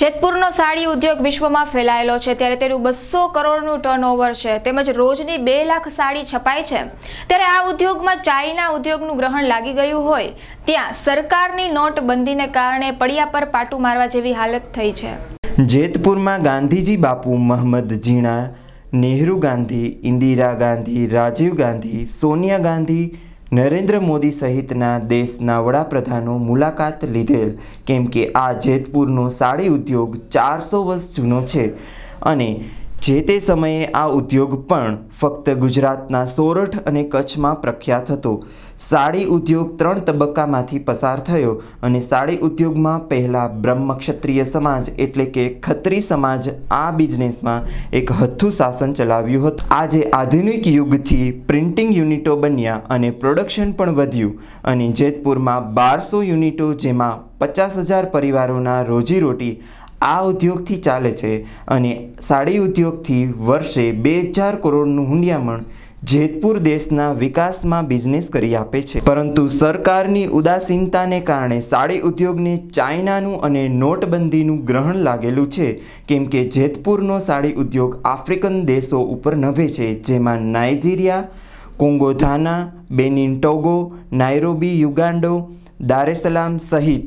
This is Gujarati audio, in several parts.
જેતપુરનો સાડી ઉદ્યોગ વિશ્વમાં ફેલાયેલો છે ત્યારે તેનું 200 કરોડનું ટર્નઓવર છે તેમજ રોજની 2 લાખ સાડી છપાય છે ત્યારે આ ઉદ્યોગમાં ચાઇના ઉદ્યોગનું ગ્રહણ લાગી ગયું હોય ત્યાં સરકારની નોટબંધીને કારણે પડિયા પર પાટું મારવા જેવી હાલત થઈ છે। જેતપુરમાં ગાંધીજી બાપુ, મહમ્મદ જીણા, નેહરુ ગાંધી, ઇન્દિરા ગાંધી, રાજીવ ગાંધી, સોનિયા ગાંધી, નરેન્દ્ર મોદી સહિતના દેશના વડાપ્રધાનો મુલાકાત લીધેલ કેમ કે આ જેતપુરનો સાડી ઉદ્યોગ 400 વર્ષ જૂનો છે અને જે તે સમયે આ ઉદ્યોગ પણ ફક્ત ગુજરાતના સોરઠ અને કચ્છમાં પ્રખ્યાત હતો। સાડી ઉદ્યોગ 3 તબક્કામાંથી પસાર થયો અને સાડી ઉદ્યોગમાં પહેલાં બ્રહ્મ ક્ષત્રિય સમાજ એટલે કે ખત્રી સમાજ આ બિઝનેસમાં એક હથ્થું શાસન ચલાવ્યું હતું। આજે આધુનિક યુગથી પ્રિન્ટિંગ યુનિટો બન્યા અને પ્રોડક્શન પણ વધ્યું અને જેતપુરમાં 1200 યુનિટો જેમાં 50,000 પરિવારોના રોજીરોટી આ ઉદ્યોગથી ચાલે છે અને સાડી ઉદ્યોગથી વર્ષે 2000 કરોડનું હુંડિયામણ જેતપુર દેશના વિકાસમાં બિઝનેસ કરી આપે છે। પરંતુ સરકારની ઉદાસીનતાને કારણે સાડી ઉદ્યોગને ચાઇનાનું અને નોટબંધીનું ગ્રહણ લાગેલું છે કેમ કે જેતપુરનો સાડી ઉદ્યોગ આફ્રિકન દેશો ઉપર નભે છે જેમાં નાઇજીરિયા, કોંગો ઘાના, બેનિન ટોગો, નાઇરોબી યુગાન્ડો, દારેસલામ સહિત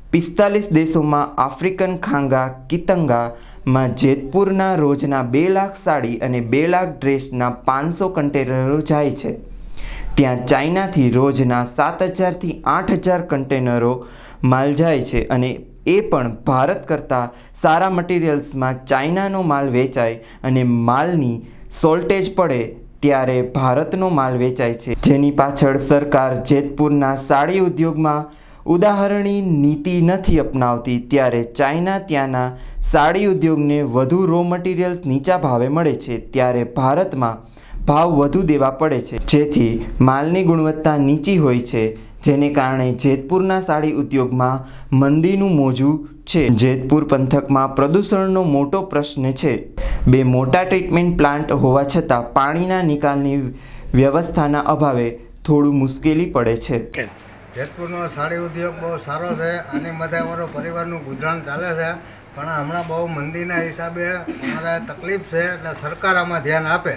45 દેશોમાં આફ્રિકન ખાંગા કિતંગામાં જેતપુરના રોજના 2 લાખ સાડી અને 2 લાખ ડ્રેસના 500 કન્ટેનરો જાય છે। ત્યાં ચાઇનાથી રોજના 7,000થી 8,000 કન્ટેનરો માલ જાય છે અને એ પણ ભારત કરતાં સારા મટીરિયલ્સમાં ચાઇનાનો માલ વેચાય અને માલની શોર્ટેજ પડે ત્યારે ભારતનો માલ વેચાય છે જેની પાછળ સરકાર જેતપુરના સાડી ઉદ્યોગમાં ઉદાહરણી નીતિ નથી અપનાવતી ત્યારે ચાઇના ત્યાંના સાડી ઉદ્યોગને વધુ રો મટીરિયલ્સ નીચા ભાવે મળે છે ત્યારે ભારતમાં ભાવ વધુ દેવા પડે છે જેથી માલની ગુણવત્તા નીચી હોય છે જેને કારણે જેતપુરના સાડી ઉદ્યોગમાં મંદીનું મોજું છે। જેતપુર પંથકમાં પ્રદૂષણનો મોટો પ્રશ્ન છે। 2 મોટા ટ્રીટમેન્ટ પ્લાન્ટ હોવા છતાં પાણીના નિકાલની વ્યવસ્થાના અભાવે થોડું મુશ્કેલી પડે છે। જેતપુરનો સાડી ઉદ્યોગ બહુ સારો છે અને બધા અમારો પરિવારનું ગુજરાન ચાલે છે પણ હમણાં બહુ મંદીના હિસાબે અમારે તકલીફ છે એટલે સરકાર આમાં ધ્યાન આપે।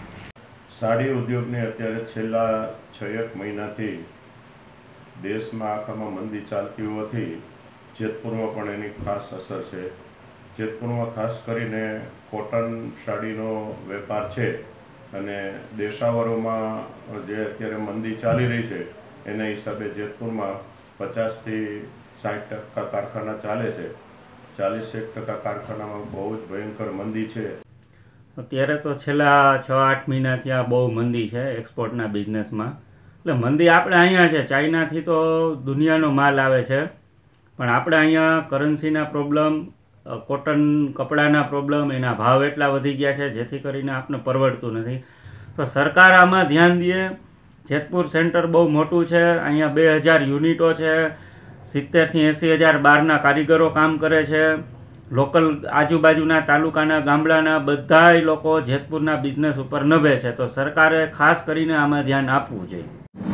સાડી ઉદ્યોગને અત્યારે છેલ્લા 6 મહિનાથી દેશમાં આખામાં મંદી ચાલતી હોવાથી જેતપુરમાં પણ એની ખાસ અસર છે। જેતપુરમાં ખાસ કરીને કોટન સાડીનો વેપાર છે અને દેશાવરોમાં જે અત્યારે મંદી ચાલી રહી છે એના હિસાબે જેતપુરમાં 50થી 60% કારખાના ચાલે છે। 40% કારખાનામાં બહુ જ ભયંકર મંદી છે। અત્યારે તો છેલ્લા 6-8 મહિનાથી આ બહુ મંદી છે એક્સપોર્ટના બિઝનેસમાં। એટલે મંદી આપણે અહીંયા છે, ચાઇનાથી તો દુનિયાનો માલ આવે છે પણ આપણે અહીંયા કરન્સીના પ્રોબ્લેમ, કોટન કપડાના પ્રોબ્લેમ, એના ભાવ એટલા વધી ગયા છે જેથી કરીને આપણે પરવડતું નથી। તો સરકાર આમાં ધ્યાન દે। જેતપુર સેન્ટર બહુ મોટું છે, અહીંયા 2000 યુનિટો છે, 70થી 80,000 બહારના કારીગરો કામ કરે છે। લોકલ આજુબાજુના તાલુકાના ગામડાના બધાય લોકો જેતપુરના બિઝનેસ ઉપર નભે છે તો સરકારે ખાસ કરીને આમાં ધ્યાન આપવું જોઈએ।